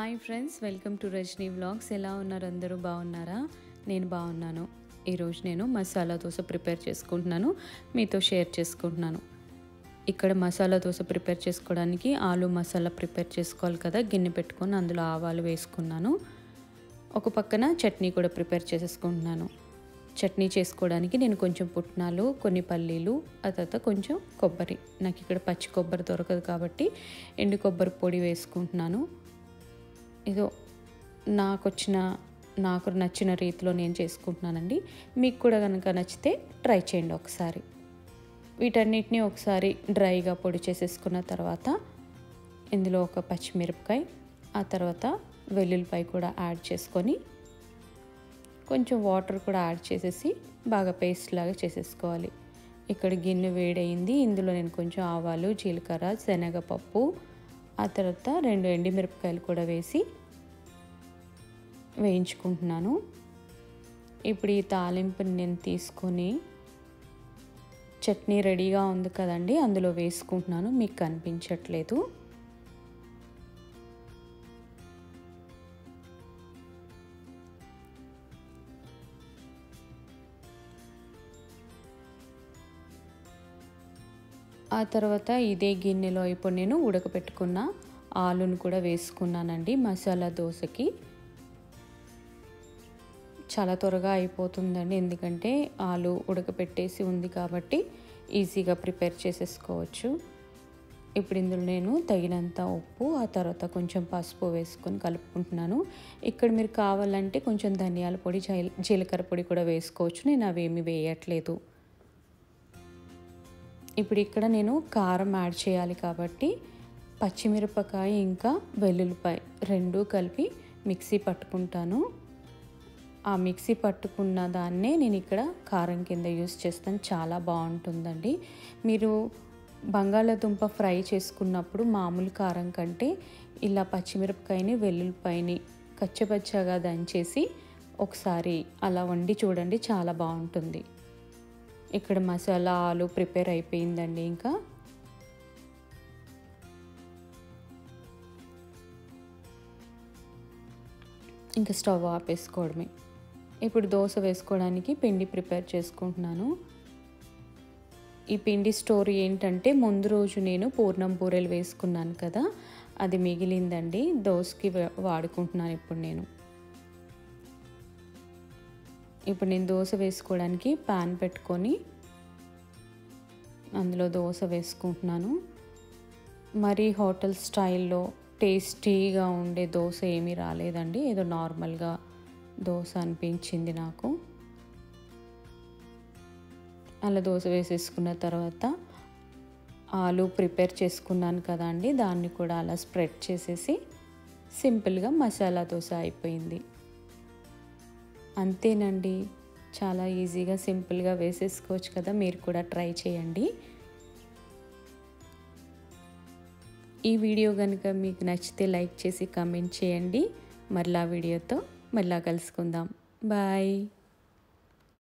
Hi friends, welcome to Rajani vlogs. ఎలా ఉన్నారు? అందరూ బాగున్నారా? నేను బాగున్నాను. ఈరోజు నేను మసాలా దోశ ప్రిపేర్ చేసుకుంటున్నాను, మీతో షేర్ చేసుకుంటున్నాను. ఇక్కడ మసాలా దోశ ప్రిపేర్ చేసుకోవడానికి ఆలు మసాలా ప్రిపేర్ చేసుకోవాలి కదా. గిన్నె పెట్టుకొని అందులో ఆవాలు వేసుకున్నాను. ఒక పక్కన చట్నీ కూడా ప్రిపేర్ చేసేసుకుంటున్నాను. చట్నీ చేసుకోవడానికి నేను కొంచెం పుట్నాలు, కొన్ని పల్లీలు, ఆ తర్వాత కొంచెం కొబ్బరి. నాకు ఇక్కడ పచ్చి కొబ్బరి దొరకదు కాబట్టి ఎండు కొబ్బరి పొడి వేసుకుంటున్నాను. ఏదో నాకు నచ్చిన రీతిలో నేను చేసుకుంటున్నానండి. మీకు కూడా కనుక నచ్చితే ట్రై చేయండి ఒకసారి. వీటన్నిటిని ఒకసారి డ్రైగా పొడి చేసేసుకున్న తర్వాత ఇందులో ఒక పచ్చిమిరపకాయ, ఆ తర్వాత వెల్లుల్లిపాయ కూడా యాడ్ చేసుకొని కొంచెం వాటర్ కూడా యాడ్ చేసేసి బాగా పేస్ట్ లాగా చేసేసుకోవాలి. ఇక్కడ గిన్నె వేడయింది. ఇందులో నేను కొంచెం ఆవాలు, జీలకర్ర, శనగపప్పు, ఆ తర్వాత 2 ఎండుమిరపకాయలు కూడా వేసి వేయించుకుంటున్నాను. ఇప్పుడు ఈ తాలింపుని నేను తీసుకొని చట్నీ రెడీగా ఉంది కదండి, అందులో వేసుకుంటున్నాను. మీకు కనిపించట్లేదు. ఆ తర్వాత ఇదే గిన్నెలో ఇప్పుడు నేను ఉడకపెట్టుకున్న ఆలును కూడా వేసుకున్నానండి. మసాలా దోశకి చాలా త్వరగా అయిపోతుందండి, ఎందుకంటే ఆలు ఉడకపెట్టేసి ఉంది కాబట్టి ఈజీగా ప్రిపేర్ చేసేసుకోవచ్చు. ఇప్పుడు ఇందులో నేను తగినంత ఉప్పు, ఆ తర్వాత కొంచెం పసుపు వేసుకొని కలుపుకుంటున్నాను. ఇక్కడ మీరు కావాలంటే కొంచెం ధనియాల పొడి, జీలకర్ర పొడి కూడా వేసుకోవచ్చు. నేను అవేమి వేయట్లేదు. ఇప్పుడు ఇక్కడ నేను కారం యాడ్ చేయాలి కాబట్టి పచ్చిమిరపకాయ ఇంకా వెల్లుల్లిపాయ 2 కలిపి మిక్సీ పట్టుకుంటాను. ఆ మిక్సీ పట్టుకున్న దాన్నే నేను ఇక్కడ కారం కింద యూస్ చేస్తాను. చాలా బాగుంటుందండి. మీరు బంగాళాదుంప ఫ్రై చేసుకున్నప్పుడు మామూలు కారం కంటే ఇలా పచ్చిమిరపకాయని, వెల్లుల్లిపాయని కచ్చపచ్చగా దంచేసి ఒకసారి అలా వండి చూడండి, చాలా బాగుంటుంది. ఇక్కడ మసాలా ఆలు ప్రిపేర్ అయిపోయిందండి. ఇంకా స్టవ్ ఆపేసుకోవడమే. ఇప్పుడు దోశ వేసుకోవడానికి పిండి ప్రిపేర్ చేసుకుంటున్నాను. ఈ పిండి స్టోరీ ఏంటంటే, ముందు రోజు నేను పూర్ణం బూరెలు వేసుకున్నాను కదా, అది మిగిలిందండి. దోశకి వాడుకుంటున్నాను ఇప్పుడు నేను దోశ వేసుకోవడానికి ప్యాన్ పెట్టుకొని అందులో దోశ వేసుకుంటున్నాను. మరి హోటల్ స్టైల్లో టేస్టీగా ఉండే దోశ ఏమీ రాలేదండి. ఏదో నార్మల్గా దోశ అనిపించింది నాకు. అలా దోశ వేసేసుకున్న తర్వాత ఆలు ప్రిపేర్ చేసుకున్నాను కదా అండి, దాన్ని కూడా అలా స్ప్రెడ్ చేసేసి సింపుల్గా మసాలా దోశ అయిపోయింది. అంతేనండి, చాలా ఈజీగా సింపుల్గా వేసేసుకోవచ్చు కదా. మీరు కూడా ట్రై చేయండి. ఈ వీడియో కనుక మీకు నచ్చితే లైక్ చేసి కామెంట్ చేయండి. మరలా వీడియోతో మళ్ళా కలుసుకుందాం. బాయ్.